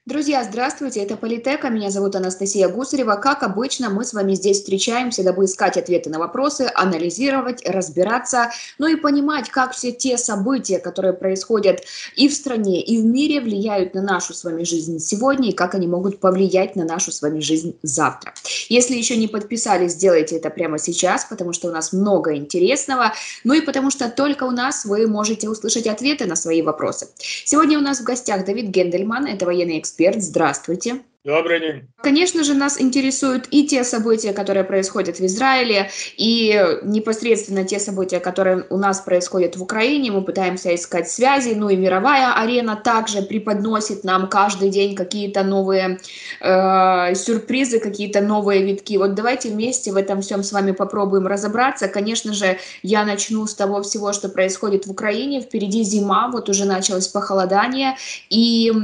Друзья, здравствуйте, это Политека, меня зовут Анастасия Гусарева. Как обычно, мы с вами здесь встречаемся, дабы искать ответы на вопросы, анализировать, разбираться, ну и понимать, как все те события, которые происходят и в стране, и в мире, влияют на нашу с вами жизнь сегодня, и как они могут повлиять на нашу с вами жизнь завтра. Если еще не подписались, сделайте это прямо сейчас, потому что у нас много интересного, ну и потому что только у нас вы можете услышать ответы на свои вопросы. Сегодня у нас в гостях Давид Гендельман, это военный эксперт. Здравствуйте. Добрый день. Конечно же, нас интересуют и те события, которые происходят в Израиле, и непосредственно те события, которые у нас происходят в Украине. Мы пытаемся искать связи, ну и мировая арена также преподносит нам каждый день какие-то новые сюрпризы, какие-то новые витки. Вот давайте вместе в этом всем с вами попробуем разобраться. Конечно же, я начну с того всего, что происходит в Украине. Впереди зима, вот уже началось похолодание, и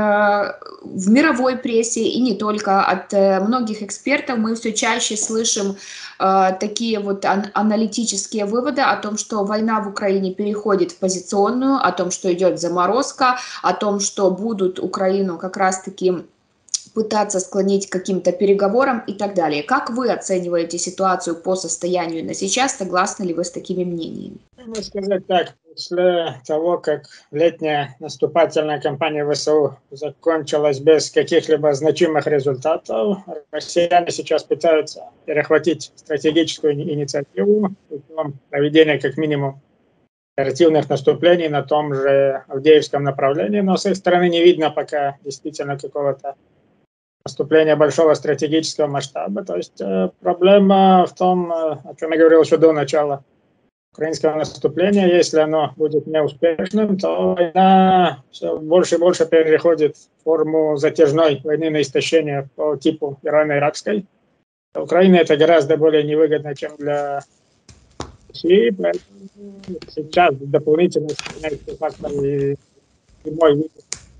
в мировой прессе, и не только, от многих экспертов мы все чаще слышим такие вот аналитические выводы о том, что война в Украине переходит в позиционную, о том, что идет заморозка, о том, что будут Украину как раз-таки пытаться склонить к каким-то переговорам и так далее. Как вы оцениваете ситуацию по состоянию на сейчас? Согласны ли вы с такими мнениями? Можно сказать так, после того, как летняя наступательная кампания ВСУ закончилась без каких-либо значимых результатов, россияне сейчас пытаются перехватить стратегическую инициативу путем проведения как минимум оперативных наступлений на том же Авдеевском направлении, но с их стороны не видно пока действительно какого-то наступления большого стратегического масштаба. То есть проблема в том, о чем я говорил еще до начала украинского наступления. Если оно будет неуспешным, то война все больше и больше переходит в форму затяжной войны на истощение по типу ирано-иракской. Для Украины это гораздо более невыгодно, чем для России. Поэтому сейчас дополнительно фактор и прямой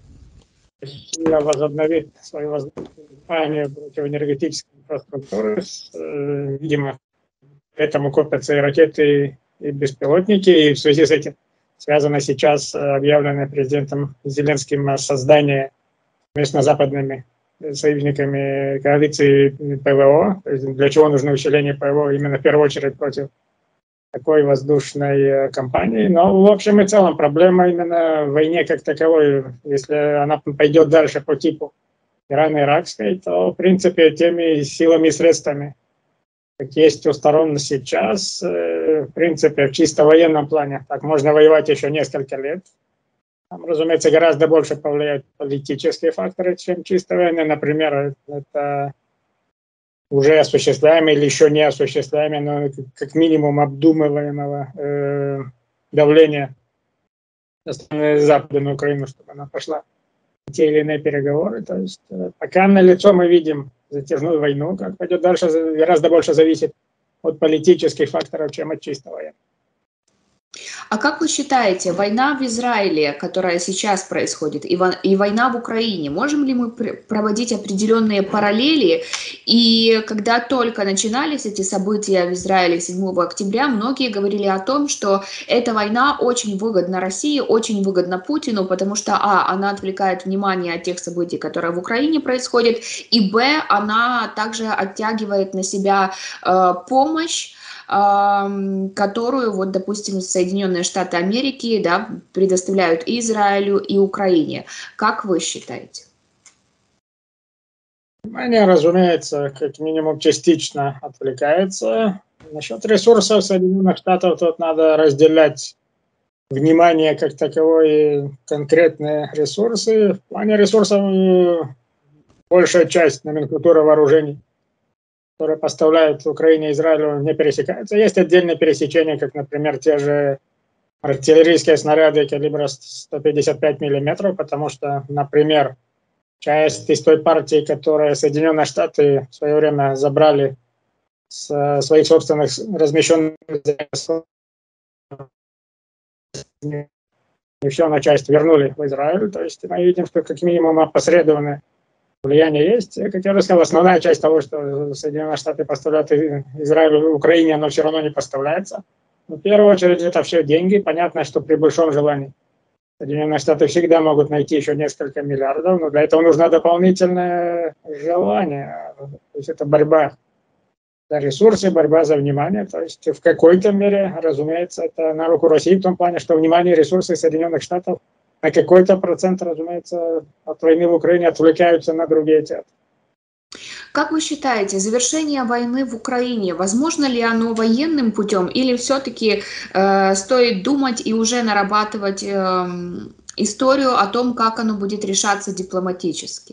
Россия возобновит свое возглавление противоэнергетической инфраструктуры. Видимо, поэтому копятся и ракеты, и беспилотники. И в связи с этим связано сейчас объявленное президентом Зеленским создание совместно с западными союзниками коалиции ПВО. Для чего нужно усиление ПВО именно в первую очередь против такой воздушной кампании. Но в общем и целом проблема именно в войне как таковой. Если она пойдет дальше по типу ирано-иракской, то в принципе теми силами и средствами, как есть у сторон сейчас, в принципе в чисто военном плане, так можно воевать еще несколько лет. Там, разумеется, гораздо больше повлияют политические факторы, чем чисто военные. Например, это уже осуществляемое или еще не осуществляемое, но как минимум обдумываемого давления на Западную Украину, чтобы она пошла в те или иные переговоры. То есть пока налицо мы видим затяжную войну, как пойдет дальше, гораздо больше зависит от политических факторов, чем от чисто военных. А как вы считаете, война в Израиле, которая сейчас происходит, и война в Украине, можем ли мы проводить определенные параллели? И когда только начинались эти события в Израиле 7 октября, многие говорили о том, что эта война очень выгодна России, очень выгодна Путину, потому что, она отвлекает внимание от тех событий, которые в Украине происходят, и, она также оттягивает на себя помощь, которую, вот, допустим, Соединенные Штаты Америки, да, предоставляют и Израилю, и Украине. Как вы считаете? Внимание, разумеется, как минимум частично отвлекается. Насчет ресурсов Соединенных Штатов тут надо разделять внимание как таковое, конкретные ресурсы. В плане ресурсов большая часть номенклатуры вооружений, которые поставляют Украине и Израилю, не пересекаются. Есть отдельные пересечения, как, например, те же артиллерийские снаряды калибра 155 мм, потому что, например, часть из той партии, которую Соединенные Штаты в свое время забрали с своих собственных размещенных еще на часть вернули в Израиль. То есть мы видим, что как минимум опосредованное влияние есть. Как я уже сказал, основная часть того, что Соединенные Штаты поставляют Израилю, Украине, оно все равно не поставляется. Но в первую очередь это все деньги. Понятно, что при большом желании Соединенные Штаты всегда могут найти еще несколько миллиардов, но для этого нужно дополнительное желание. То есть это борьба за ресурсы, борьба за внимание. То есть в какой-то мере, разумеется, это на руку России в том плане, что внимание и ресурсы Соединенных Штатов на какой-то процент, разумеется, от войны в Украине отвлекаются на другие театры. Как вы считаете, завершение войны в Украине, возможно ли оно военным путем, или все-таки стоит думать и уже нарабатывать историю о том, как оно будет решаться дипломатически?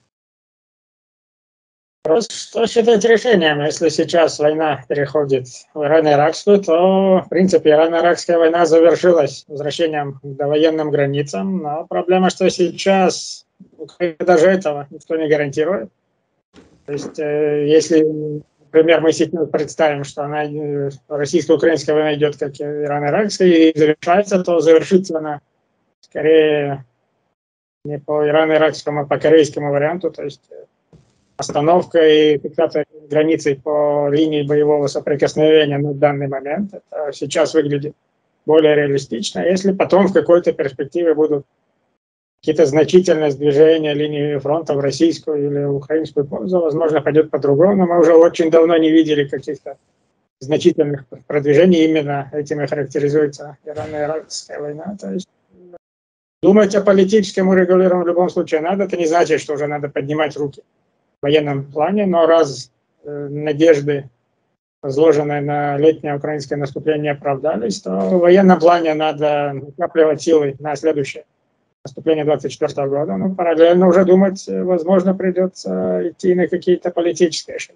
Просто что считать решением? Если сейчас война переходит в Ирано-Иракскую, то, в принципе, Ирано-Иракская война завершилась возвращением к довоенным границам. Но проблема, что сейчас даже этого никто не гарантирует. То есть, если, например, мы сейчас представим, что российско-украинская война идет как Ирано-Иракская и завершается, то завершится она скорее не по Ирано-Иракскому, а по корейскому варианту. То есть остановка и фиксация границы по линии боевого соприкосновения на данный момент. Это сейчас выглядит более реалистично. Если потом в какой-то перспективе будут какие-то значительные сдвижения линии фронта в российскую или украинскую пользу, возможно, пойдет по-другому. Но мы уже очень давно не видели каких-то значительных продвижений. Именно этим и характеризуется Ирано-Иракская война. То есть думать о политическом урегулировании в любом случае надо. Это не значит, что уже надо поднимать руки в военном плане, но раз надежды, возложенные на летнее украинское наступление, оправдались, то в военном плане надо накапливать силы на следующее наступление 2024 года. Но параллельно уже думать, возможно, придется идти на какие-то политические шаги.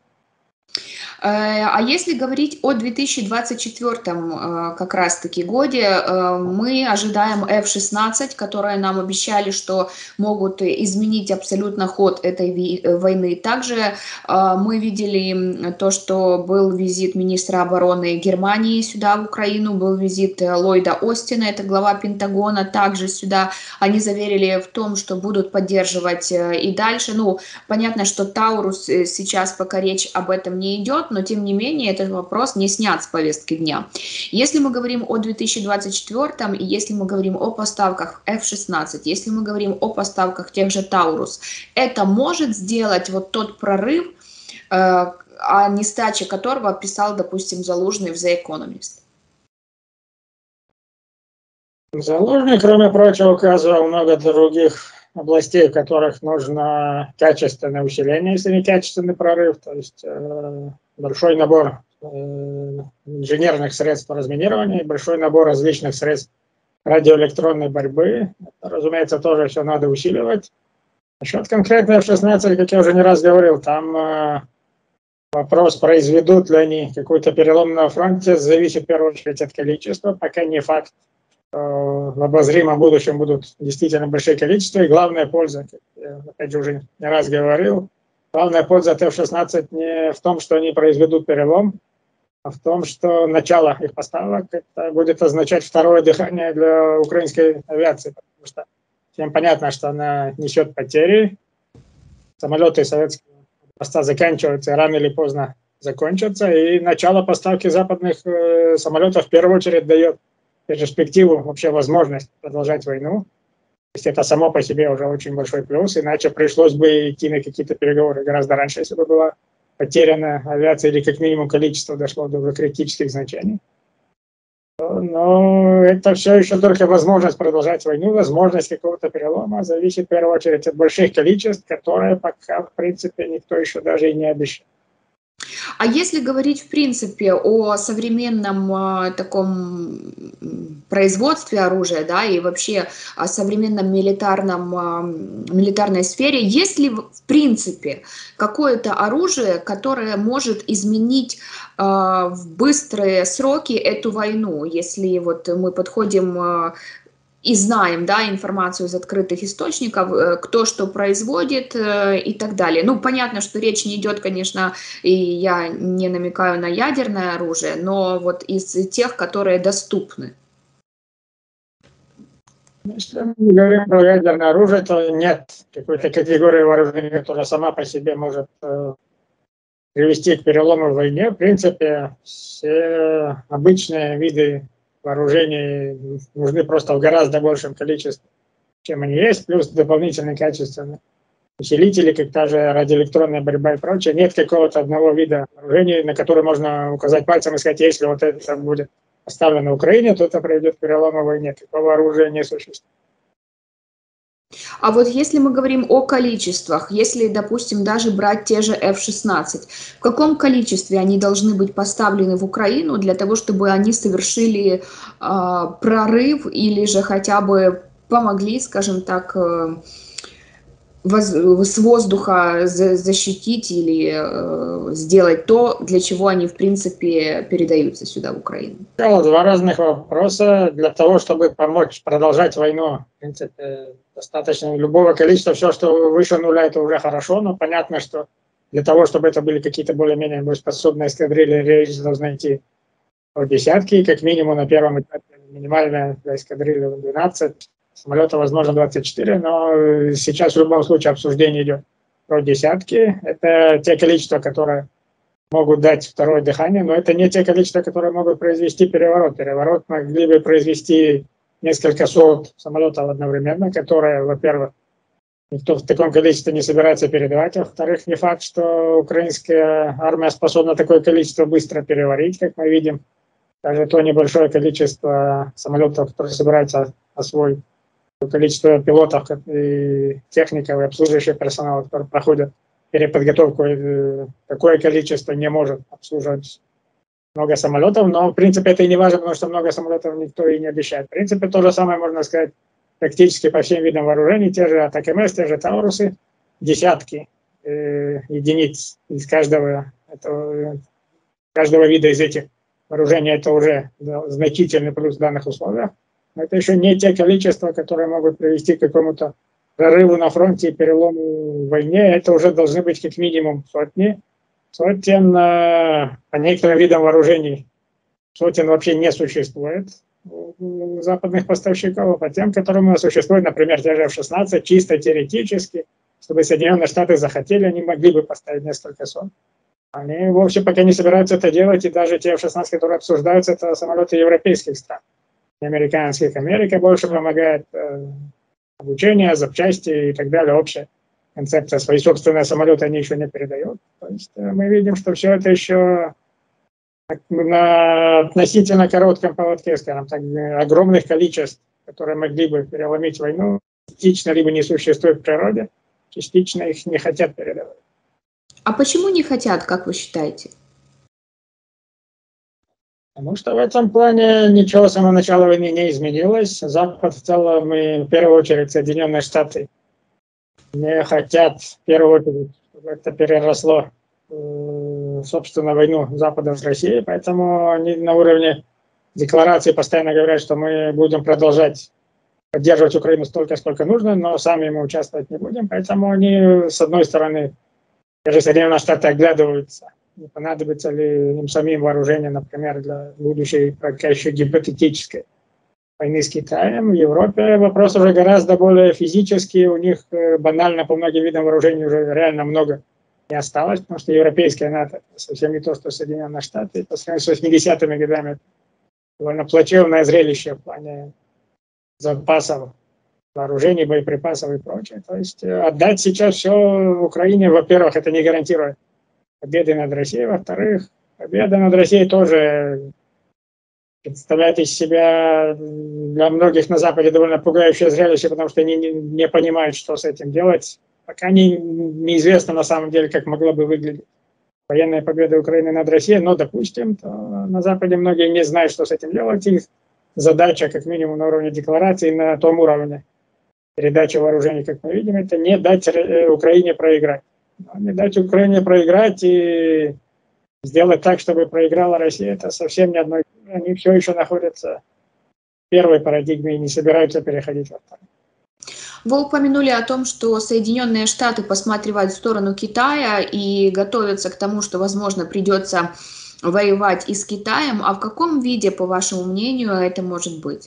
А если говорить о 2024 как раз-таки годе, мы ожидаем F-16, которые нам обещали, что могут изменить абсолютно ход этой войны. Также мы видели то, что был визит министра обороны Германии сюда, в Украину, был визит Ллойда Остина, это глава Пентагона, также сюда. Они заверили в том, что будут поддерживать и дальше. Ну, понятно, что Таурус сейчас пока речь об этом не идет, но тем не менее этот вопрос не снят с повестки дня. Если мы говорим о 2024 и если мы говорим о поставках F-16, если мы говорим о поставках тех же Таурус, это может сделать вот тот прорыв, о нестаче которого писал, допустим, Залужный в The Economist? Залужный, кроме прочего, указывал много других областей, в которых нужно качественное усиление, если не качественный прорыв, то есть большой набор инженерных средств по разминированию, большой набор различных средств радиоэлектронной борьбы. Это, разумеется, тоже все надо усиливать. Насчет конкретно F-16, как я уже не раз говорил, там вопрос, произведут ли они какой-то перелом на фронте, зависит в первую очередь от количества, пока не факт. В обозримом будущем будут действительно большие количества, и главная польза, как я опять же уже не раз говорил, главная польза от F-16 не в том, что они произведут перелом, а в том, что начало их поставок это будет означать второе дыхание для украинской авиации, потому что всем понятно, что она несет потери, самолеты советского образца заканчиваются, рано или поздно закончатся, и начало поставки западных самолетов в первую очередь дает перспективу, вообще возможность продолжать войну. То есть это само по себе уже очень большой плюс, иначе пришлось бы идти на какие-то переговоры гораздо раньше, если бы была потеряна авиация или как минимум количество дошло до критических значений. Но это все еще только возможность продолжать войну, возможность какого-то перелома зависит в первую очередь от больших количеств, которые пока в принципе никто еще даже и не обещал. А если говорить, в принципе, о современном таком производстве оружия, да, и вообще о современном милитарной сфере, есть ли, в принципе, какое-то оружие, которое может изменить в быстрые сроки эту войну, если вот мы подходим и знаем, да, информацию из открытых источников, кто что производит и так далее. Ну, понятно, что речь не идет, конечно, и я не намекаю на ядерное оружие, но вот из тех, которые доступны. Если мы говорим про ядерное оружие, то нет какой-то категории вооружения, которая сама по себе может привести к перелому в войне. В принципе, все обычные виды вооружений нужны просто в гораздо большем количестве, чем они есть, плюс дополнительные качественные усилители, как та же радиоэлектронная борьба и прочее. Нет какого-то одного вида вооружений, на который можно указать пальцем и сказать, если вот это будет поставлено в Украине, то это приведет к перелому в войне. Такого оружия не существует. А вот если мы говорим о количествах, если, допустим, даже брать те же F-16, в каком количестве они должны быть поставлены в Украину для того, чтобы они совершили прорыв или же хотя бы помогли, скажем так, с воздуха защитить или сделать то, для чего они, в принципе, передаются сюда, в Украину? Два разных вопроса. Для того, чтобы помочь продолжать войну, в принципе, достаточно любого количества. Все, что выше нуля, это уже хорошо, но понятно, что для того, чтобы это были какие-то более-менее боеспособные эскадрильи, речь должна идти о десятки, как минимум на первом этапе минимальная для эскадрильи 12. Самолета, возможно, 24, но сейчас в любом случае обсуждение идет про десятки. Это те количества, которые могут дать второе дыхание, но это не те количества, которые могут произвести переворот. Переворот могли бы произвести несколько сот самолетов одновременно, которые, во-первых, никто в таком количестве не собирается передавать, во-вторых, не факт, что украинская армия способна такое количество быстро переварить, как мы видим. Даже то небольшое количество самолетов, которые собираются освоить, количество пилотов и техников, и обслуживающего персонала, которые проходят переподготовку, такое количество не может обслуживать много самолетов, но в принципе это и не важно, потому что много самолетов никто и не обещает. В принципе то же самое можно сказать практически по всем видам вооружений, те же АТАКМС, те же Таурусы, десятки единиц из каждого вида из этих вооружений, это уже значительный плюс в данных условиях. Но это еще не те количества, которые могут привести к какому-то прорыву на фронте и перелому в войне. Это уже должны быть как минимум сотни. Сотен по некоторым видам вооружений сотен вообще не существует у западных поставщиков. По тем, которые существуют, например, те же F-16, чисто теоретически, чтобы Соединенные Штаты захотели, они могли бы поставить несколько сот. Они вовсе пока не собираются это делать, и даже те F-16, которые обсуждаются, это самолеты европейских стран, американских. Америка больше помогает обучение, запчасти и так далее, общая концепция. Свои собственные самолеты они еще не передают. То есть мы видим, что все это еще на относительно коротком поводке, скажем так, огромных количеств, которые могли бы переломить войну, частично либо не существует в природе, частично их не хотят передавать. А почему не хотят, как вы считаете? Потому что в этом плане ничего с самого начала войны не изменилось. Запад в целом и в первую очередь Соединенные Штаты не хотят в первую очередь, чтобы это переросло собственно войну Запада с Россией. Поэтому они на уровне декларации постоянно говорят, что мы будем продолжать поддерживать Украину столько, сколько нужно, но сами мы участвовать не будем. Поэтому они, с одной стороны, даже Соединенные Штаты оглядываются, не понадобится ли им самим вооружение, например, для будущей, пока еще гипотетической войны с Китаем. В Европе вопрос уже гораздо более физический, у них банально по многим видам вооружений уже реально много не осталось, потому что европейская НАТО совсем не то, что Соединенные Штаты. По сравнению с 80-ми годами довольно плачевное зрелище в плане запасов вооружений, боеприпасов и прочее. То есть отдать сейчас все в Украине, во-первых, это не гарантирует победы над Россией, во-вторых, победа над Россией тоже представляет из себя для многих на Западе довольно пугающее зрелище, потому что они не понимают, что с этим делать. Пока неизвестно на самом деле, как могла бы выглядеть военная победа Украины над Россией, но, допустим, то на Западе многие не знают, что с этим делать. Их задача, как минимум на уровне декларации, на том уровне передачи вооружений, как мы видим, это не дать Украине проиграть. Не дать Украине проиграть и сделать так, чтобы проиграла Россия, это совсем не одно. Они все еще находятся в первой парадигме и не собираются переходить во вторую. Вы упомянули о том, что Соединенные Штаты посматривают в сторону Китая и готовятся к тому, что, возможно, придется воевать и с Китаем. А в каком виде, по вашему мнению, это может быть?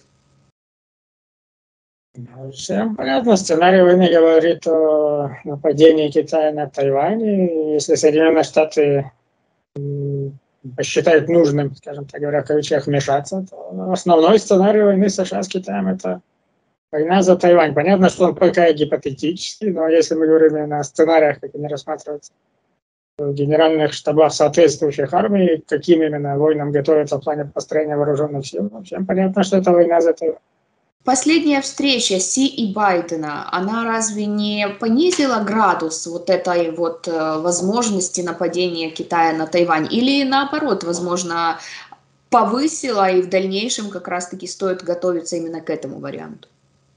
Всем понятно, сценарий войны говорит о нападении Китая на Тайвань. Если Соединенные Штаты посчитает нужным, скажем так говоря, в кавычках, вмешаться, то основной сценарий войны США с Китаем – это война за Тайвань. Понятно, что он пока гипотетический, но если мы говорим именно о сценариях, как они рассматриваются в генеральных штабах соответствующих армий, каким именно войнам готовятся в плане построения вооруженных сил, всем понятно, что это война за Тайвань. Последняя встреча Си и Байдена, она разве не понизила градус вот этой вот возможности нападения Китая на Тайвань? Или наоборот, возможно, повысила, и в дальнейшем как раз-таки стоит готовиться именно к этому варианту?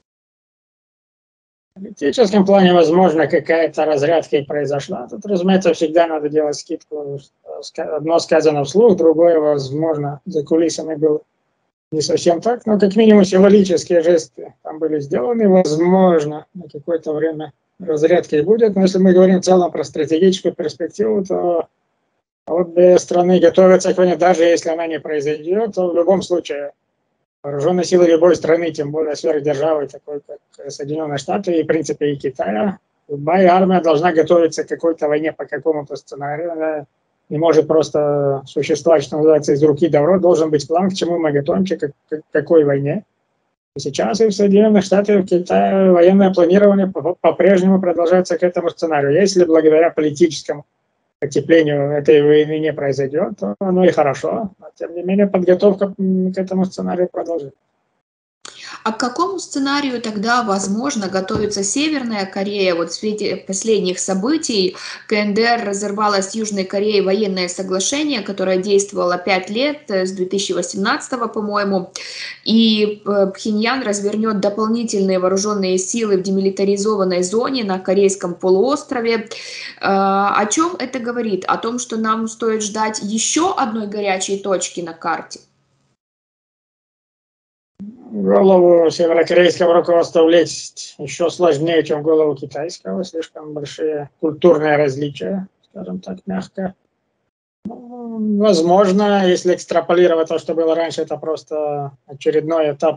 В политическом плане, возможно, какая-то разрядка и произошла. Тут, разумеется, всегда надо делать скидку. Одно сказано вслух, другое, возможно, за кулисами было не совсем так, но как минимум символические жесты там были сделаны. Возможно, на какое-то время разрядки и будет. Но если мы говорим в целом про стратегическую перспективу, то обе страны готовятся к войне, даже если она не произойдет, то в любом случае вооруженные силы любой страны, тем более сверхдержавы, такой как Соединенные Штаты и, в принципе, и Китая, любая армия должна готовиться к какой-то войне по какому-то сценарию. Она не может просто существовать, что называется, из руки в рот. Должен быть план, к чему мы готовимся, к какой войне. И сейчас и в Соединенных Штатах, и в Китае военное планирование по-прежнему продолжается к этому сценарию. Если благодаря политическому потеплению этой войны не произойдет, то оно и хорошо. Но, тем не менее, подготовка к этому сценарию продолжится. А к какому сценарию тогда, возможно, готовится Северная Корея? Вот в свете последних событий КНДР разорвала с Южной Кореей военное соглашение, которое действовало 5 лет, с 2018, по-моему, и Пхеньян развернет дополнительные вооруженные силы в демилитаризованной зоне на Корейском полуострове. О чем это говорит? О том, что нам стоит ждать еще одной горячей точки на карте? Голову северокорейского руководства влезть еще сложнее, чем голову китайского. Слишком большие культурные различия, скажем так, мягко. Возможно, если экстраполировать то, что было раньше, это просто очередной этап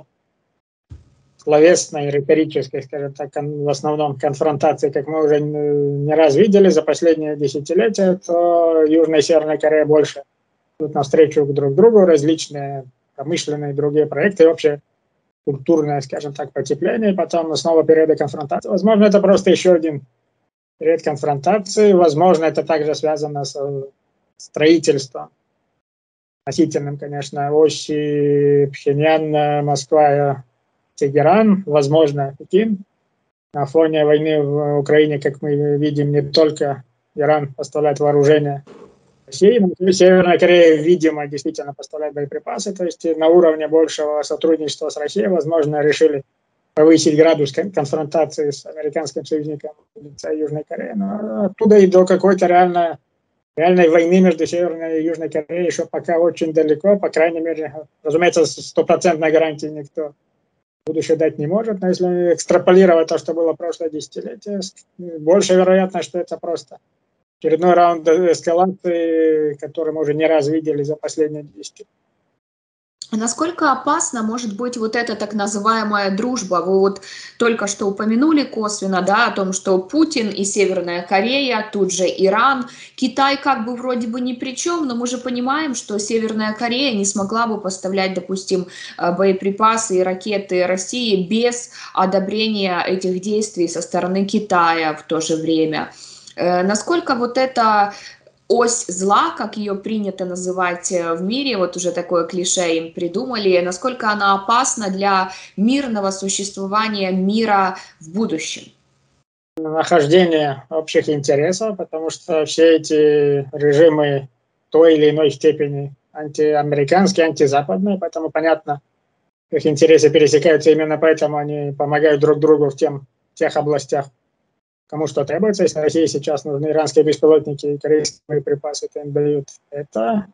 словесной, риторической, скажем так, в основном конфронтации, как мы уже не раз видели за последние десятилетия, то Южная и Северная Корея больше идут навстречу друг другу, различные промышленные и другие проекты, и вообще культурное, скажем так, потепление, и потом снова периоды конфронтации. Возможно, это просто еще один период конфронтации. Возможно, это также связано с строительством, относительным, конечно, оси Пхеньян, Москва, Тегеран, возможно, Пекин. На фоне войны в Украине, как мы видим, не только Иран поставляет вооружение России, но и Северная Корея, видимо, действительно поставляет боеприпасы, то есть на уровне большего сотрудничества с Россией, возможно, решили повысить градус конфронтации с американским союзником в лице Южной Кореи, но оттуда и до какой-то реальной войны между Северной и Южной Кореей еще пока очень далеко, по крайней мере, разумеется, стопроцентной гарантии никто будущее дать не может, но если экстраполировать то, что было прошлое десятилетие, больше вероятно, что это просто очередной раунд эскалации, который мы уже не раз видели за последние 10 лет. Насколько опасна может быть вот эта так называемая дружба? Вы вот только что упомянули косвенно, да, о том, что Путин и Северная Корея, тут же Иран, Китай как бы вроде бы ни при чем, но мы же понимаем, что Северная Корея не смогла бы поставлять, допустим, боеприпасы и ракеты России без одобрения этих действий со стороны Китая в то же время. Насколько вот эта ось зла, как ее принято называть в мире, вот уже такое клише им придумали, насколько она опасна для мирного существования мира в будущем? Нахождение общих интересов, потому что все эти режимы в той или иной степени антиамериканские, антизападные, поэтому понятно, их интересы пересекаются, именно поэтому они помогают друг другу в тех областях, кому что требуется. Если России сейчас нужны иранские беспилотники и корейские боеприпасы, то им дают это.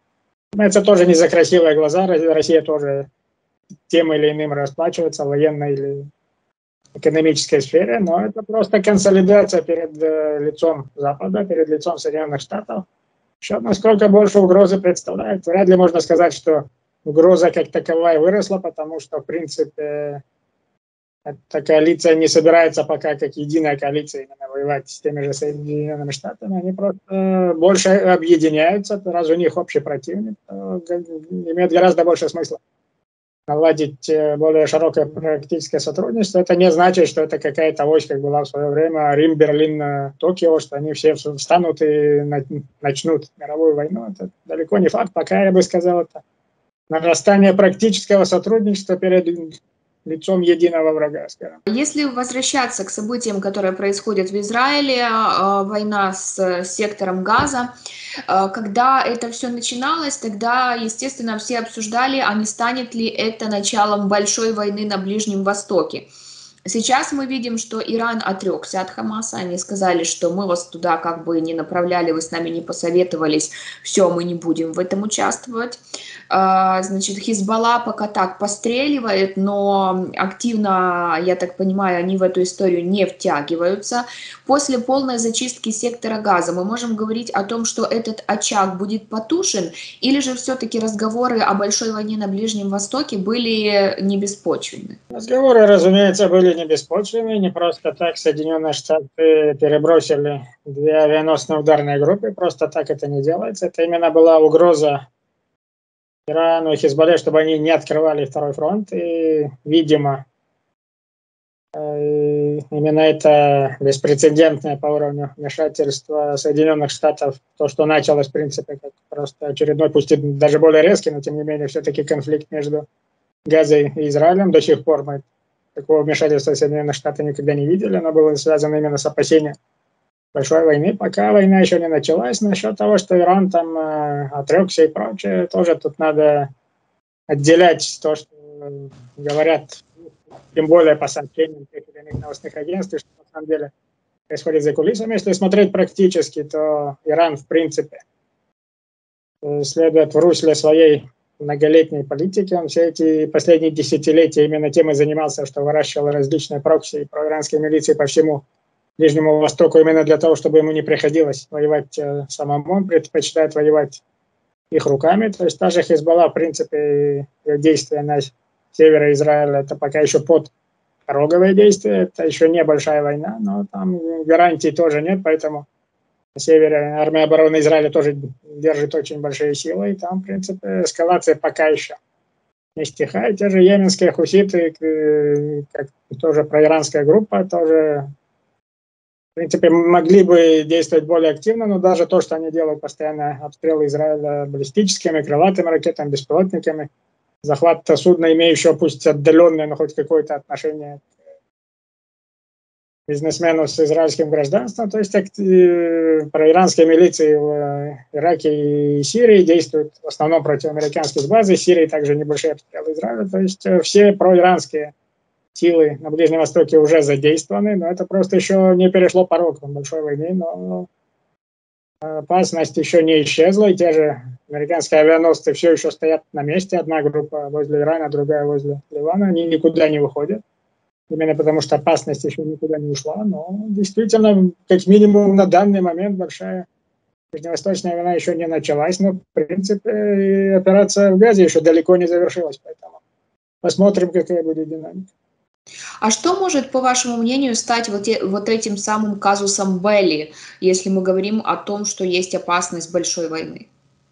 Это тоже не за красивые глаза. Россия тоже тем или иным расплачивается в военной или экономической сфере, но это просто консолидация перед лицом Запада, перед лицом Соединенных Штатов. Еще насколько больше угрозы представляет. Вряд ли можно сказать, что угроза как таковая выросла, потому что, в принципе, эта коалиция не собирается пока как единая коалиция именно воевать с теми же Соединенными Штатами. Они просто больше объединяются, раз у них общий противник, имеет гораздо больше смысла наладить более широкое практическое сотрудничество. Это не значит, что это какая-то ось, как была в свое время Рим, Берлин, Токио, что они все встанут и начнут мировую войну. Это далеко не факт. Пока, я бы сказал, это нарастание практического сотрудничества перед лицом единого врага, скажем. Если возвращаться к событиям, которые происходят в Израиле, война с сектором Газа, когда это все начиналось, тогда, естественно, все обсуждали, а не станет ли это началом большой войны на Ближнем Востоке. Сейчас мы видим, что Иран отрекся от Хамаса, они сказали, что мы вас туда как бы не направляли, вы с нами не посоветовались, все, мы не будем в этом участвовать. Значит, Хизбалла пока так постреливает, но активно, я так понимаю, они в эту историю не втягиваются. После полной зачистки сектора Газа мы можем говорить о том, что этот очаг будет потушен, или же все-таки разговоры о большой войне на Ближнем Востоке были не беспочвенны? Разговоры, разумеется, были не беспочвенны, не просто так Соединенные Штаты перебросили 2 авианосные ударные группы, просто так это не делается. Это именно была угроза Ирану и Хизбалле, чтобы они не открывали второй фронт, и, видимо, именно это беспрецедентное по уровню вмешательства Соединенных Штатов, то, что началось, в принципе, как просто очередной, пусть и даже более резкий, но тем не менее все-таки конфликт между Газой и Израилем. До сих пор мы такого вмешательства Соединенных Штатов никогда не видели, оно было связано именно с опасением большой войны, пока война еще не началась. Насчет того, что Иран там отрекся и прочее, тоже тут надо отделять то, что говорят, тем более по сообщениям тех или иных новостных агентств, что на самом деле происходит за кулисами. Если смотреть практически, то Иран, в принципе, следует в русле своей многолетней политики. Он все эти последние десятилетия именно тем и занимался, что выращивал различные прокси и проиранские милиции по всему Ближнему Востоку именно для того, чтобы ему не приходилось воевать самому. Он предпочитает воевать их руками. То есть даже Хизбалла, в принципе, действия на севере Израиля, это пока еще подпороговые действия, это еще небольшая война, но там гарантий тоже нет, поэтому на севере армия обороны Израиля тоже держит очень большие силы, и там, в принципе, эскалация пока еще не стихает. Те же йеменские хуситы, как тоже проиранская группа, тоже, в принципе, могли бы действовать более активно, но даже то, что они делают постоянно обстрелы Израиля баллистическими, крылатыми ракетами, беспилотниками, захват судна, имеющего пусть отдаленное, но хоть какое-то отношение к бизнесмену с израильским гражданством, то есть проиранские милиции в Ираке и Сирии действуют в основном против американских баз, в Сирии также небольшие обстрелы Израиля, то есть все проиранские силы на Ближнем Востоке уже задействованы, но это просто еще не перешло порог большой войны, но опасность еще не исчезла, и те же американские авианосцы все еще стоят на месте, одна группа возле Ирана, другая возле Ливана, они никуда не выходят, именно потому что опасность еще никуда не ушла, но действительно, как минимум на данный момент большая ближневосточная война еще не началась, но в принципе операция в Газе еще далеко не завершилась, поэтому посмотрим, какая будет динамика. А что может, по вашему мнению, стать вот этим самым казусом белли, если мы говорим о том, что есть опасность большой войны?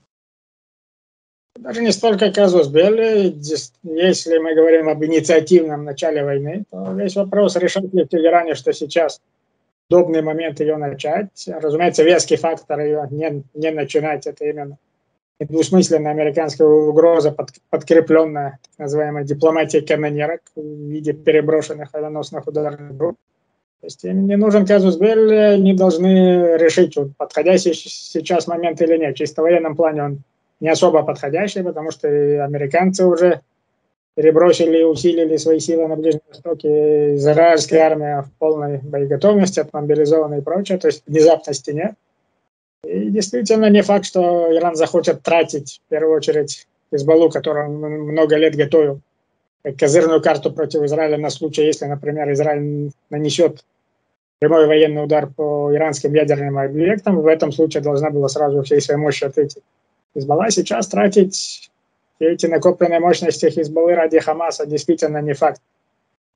Даже не столько казус белли, если мы говорим об инициативном начале войны, то весь вопрос, решать ли в Тегеране, что сейчас удобный момент ее начать. Разумеется, веский фактор ее не начинать, это именно недвусмысленная американская угроза, подкрепленная так называемой дипломатией канонерок в виде переброшенных авианосных ударных групп. То есть им не нужен казус белли, они должны решить, подходящий сейчас момент или нет. Чисто в военном плане он не особо подходящий, потому что и американцы уже перебросили и усилили свои силы на Ближнем Востоке, израильская армия в полной боеготовности, отмобилизована и прочее, то есть внезапности нет. И действительно не факт, что Иран захочет тратить, в первую очередь, Хизбаллу, которую он много лет готовил, как козырную карту против Израиля на случай, если, например, Израиль нанесет прямой военный удар по иранским ядерным объектам. В этом случае должна была сразу всей своей мощью ответить Хизбалла. Сейчас тратить все эти накопленные мощности Хизбаллы ради Хамаса действительно не факт,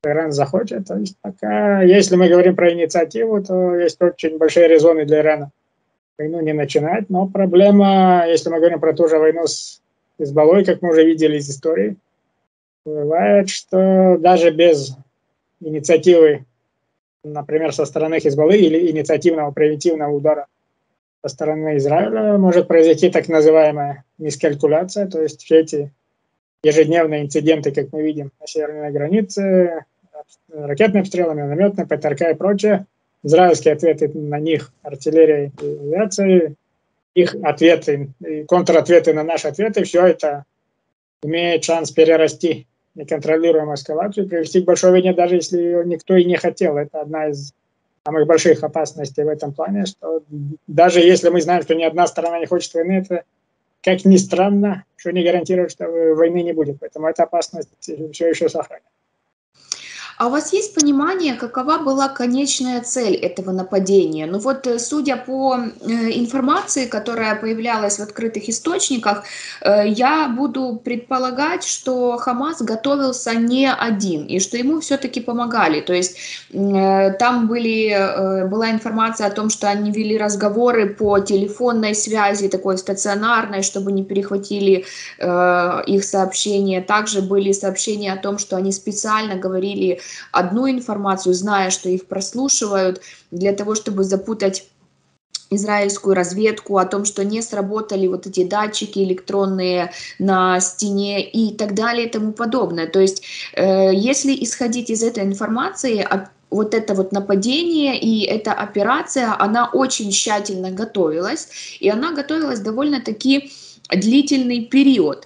Иран захочет. То есть пока, если мы говорим про инициативу, то есть очень большие резоны для Ирана войну не начинать. Но проблема, если мы говорим про ту же войну с Хизбаллой, как мы уже видели из истории, бывает, что даже без инициативы, например, со стороны Хизбаллы или инициативного превентивного удара со стороны Израиля, может произойти так называемая мискалькуляция, то есть все эти ежедневные инциденты, как мы видим на северной границе, ракетные обстрелы, минометные, ПТРК и прочее, израильские ответы на них артиллерией и авиацией, их ответы и контратветы на наши ответы, все это имеет шанс перерасти неконтролируемую эскалацию и привести к большой войне, даже если ее никто и не хотел. Это одна из самых больших опасностей в этом плане, что даже если мы знаем, что ни одна сторона не хочет войны, это, как ни странно, что не гарантирует, что войны не будет. Поэтому эта опасность все еще сохраняется. А у вас есть понимание, какова была конечная цель этого нападения? Ну вот, судя по информации, которая появлялась в открытых источниках, я буду предполагать, что Хамас готовился не один, и что ему все-таки помогали. То есть там была информация о том, что они вели разговоры по телефонной связи, такой стационарной, чтобы не перехватили их сообщения. Также были сообщения о том, что они специально говорили одну информацию, зная, что их прослушивают, для того, чтобы запутать израильскую разведку, о том, что не сработали вот эти датчики электронные на стене и так далее и тому подобное. То есть, если исходить из этой информации, вот это вот нападение и эта операция, она очень тщательно готовилась, и она готовилась довольно-таки длительный период.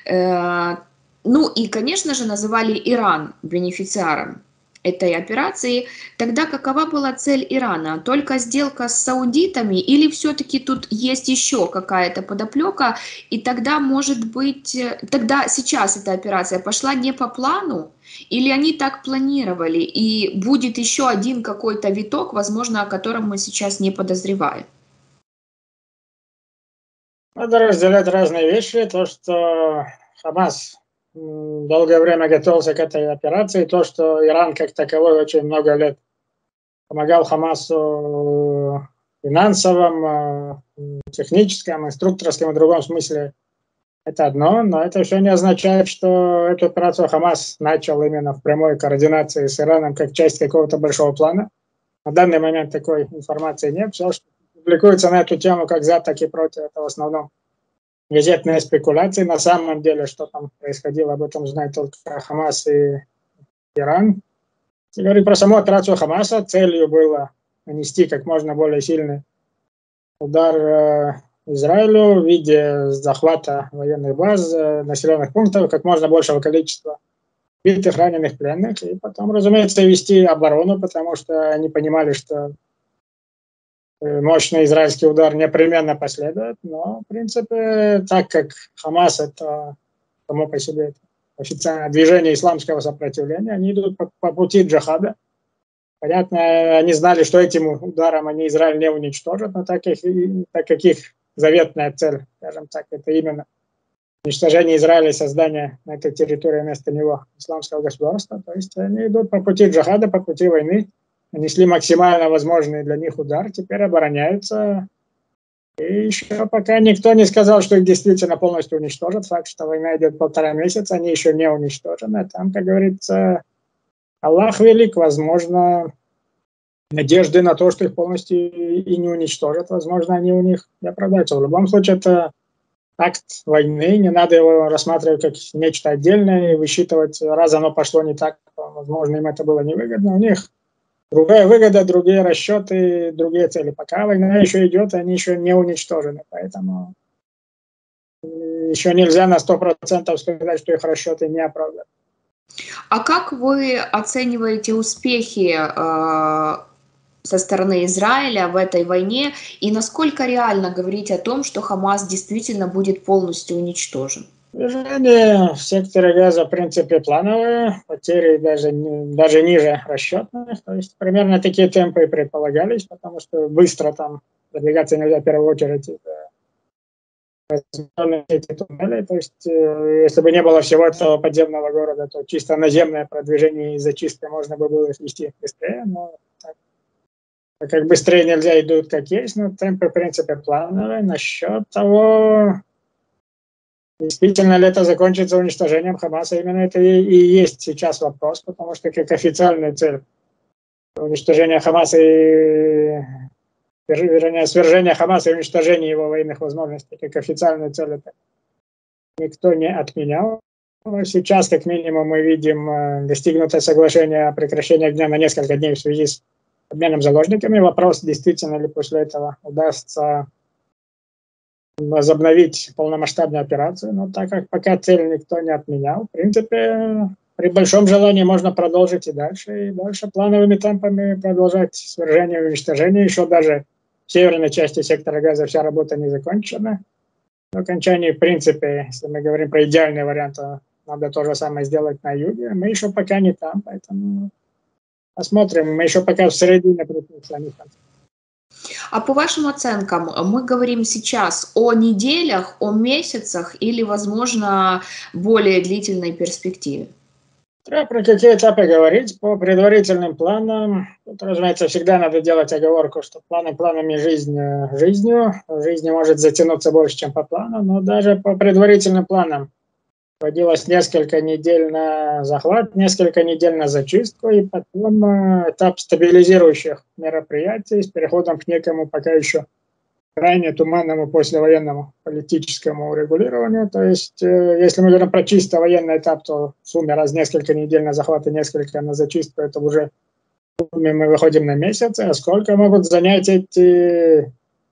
Ну и, конечно же, называли Иран бенефициаром этой операции. Тогда какова была цель Ирана? Только сделка с саудитами или все-таки тут есть еще какая-то подоплека? И тогда, может быть, тогда сейчас эта операция пошла не по плану? Или они так планировали? И будет еще один какой-то виток, возможно, о котором мы сейчас не подозреваем? Надо разделять разные вещи. То, что Хамас долгое время готовился к этой операции, то, что Иран как таковой очень много лет помогал Хамасу в финансовом, техническом, инструкторском и другом смысле, это одно, но это все не означает, что эту операцию Хамас начал именно в прямой координации с Ираном как часть какого-то большого плана. На данный момент такой информации нет. Все, что публикуется на эту тему как за, так и против, это в основном газетные спекуляции. На самом деле, что там происходило, об этом знает только Хамас и Иран. Если говорить про саму операцию Хамаса, целью было нанести как можно более сильный удар Израилю в виде захвата военных баз, населенных пунктов, как можно большего количества убитых, раненых, пленных, и потом, разумеется, вести оборону, потому что они понимали, что мощный израильский удар непременно последует, но, в принципе, так как Хамас — это само по себе официальное движение исламского сопротивления, они идут по пути джихада. Понятно, они знали, что этим ударом они Израиль не уничтожат, но так как их заветная цель, скажем так, это именно уничтожение Израиля и создание на этой территории вместо него исламского государства, то есть они идут по пути джихада, по пути войны, нанесли максимально возможный для них удар, теперь обороняются. И еще пока никто не сказал, что их действительно полностью уничтожат. Факт, что война идет 1,5 месяца, они еще не уничтожены. Там, как говорится, Аллах велик, возможно, надежды на то, что их полностью и не уничтожат, возможно, они у них не оправдаются. В любом случае, это акт войны, не надо его рассматривать как нечто отдельное и высчитывать, раз оно пошло не так, возможно, им это было невыгодно. У них другая выгода, другие расчеты, другие цели. Пока война еще идет, они еще не уничтожены, поэтому еще нельзя на 100% сказать, что их расчеты не оправданы. А как вы оцениваете успехи со стороны Израиля в этой войне и насколько реально говорить о том, что Хамас действительно будет полностью уничтожен? Движение в секторе Газа, в принципе, плановое, потери даже ниже расчетных, то есть примерно такие темпы и предполагались, потому что быстро там продвигаться нельзя в первую очередь возможно, эти туннели. То есть, если бы не было всего этого подземного города, то чисто наземное продвижение и зачистка можно бы было вести быстрее, но как быстрее нельзя, идут как есть, но темпы, в принципе, плановые. Насчет того, действительно ли это закончится уничтожением Хамаса, именно это и есть сейчас вопрос, потому что как официальная цель уничтожения Хамаса и, вернее, свержения Хамаса и уничтожения его военных возможностей, как официальную цель, это никто не отменял. Но сейчас, как минимум, мы видим достигнутое соглашение о прекращении огня на несколько дней в связи с обменом заложниками. Вопрос, действительно ли после этого удастся возобновить полномасштабную операцию, но так как пока цель никто не отменял, в принципе, при большом желании можно продолжить и дальше плановыми темпами продолжать свержение и уничтожение. Еще даже в северной части сектора Газа вся работа не закончена. В окончании, в принципе, если мы говорим про идеальный вариант, то надо то же самое сделать на юге. Мы еще пока не там, поэтому посмотрим. Мы еще пока в середине процесса, а не в конце. А по вашим оценкам, мы говорим сейчас о неделях, о месяцах или, возможно, более длительной перспективе? Про какие этапы говорить? По предварительным планам, тут, разумеется, всегда надо делать оговорку, что планы планами, жизнь жизнью. Жизнь может затянуться больше, чем по плану, но даже по предварительным планам вводилось несколько недель на захват, несколько недель на зачистку, и потом этап стабилизирующих мероприятий с переходом к некому пока еще крайне туманному послевоенному политическому урегулированию. То есть, если мы говорим про чисто военный этап, то в сумме раз несколько недель на захват и несколько на зачистку, это уже в сумме мы выходим на месяц. А сколько могут занять эти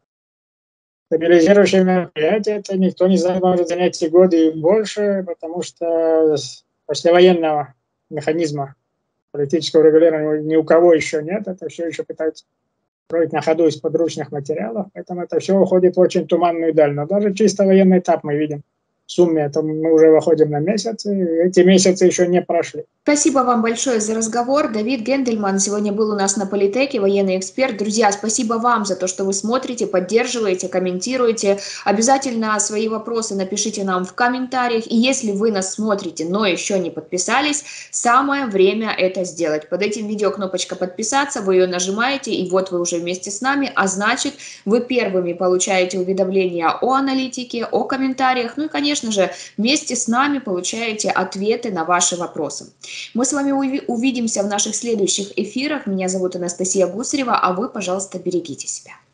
стабилизирующие мероприятия, это никто не знает, может занять и годы, и больше, потому что послевоенного механизма политического урегулирования ни у кого еще нет, это все еще пытаются строить на ходу из подручных материалов, поэтому это все уходит в очень туманную даль. Но даже чисто военный этап мы видим. В сумме это мы уже выходим на месяц, и эти месяцы еще не прошли. Спасибо вам большое за разговор. Давид Гендельман сегодня был у нас на Политеке, военный эксперт. Друзья, спасибо вам за то, что вы смотрите, поддерживаете, комментируете. Обязательно свои вопросы напишите нам в комментариях. И если вы нас смотрите, но еще не подписались, самое время это сделать. Под этим видео кнопочка «Подписаться», вы ее нажимаете, и вот вы уже вместе с нами. А значит, вы первыми получаете уведомления о аналитике, о комментариях. Ну и, конечно же, вместе с нами получаете ответы на ваши вопросы. Мы с вами увидимся в наших следующих эфирах. Меня зовут Анастасия Гусарева, а вы, пожалуйста, берегите себя.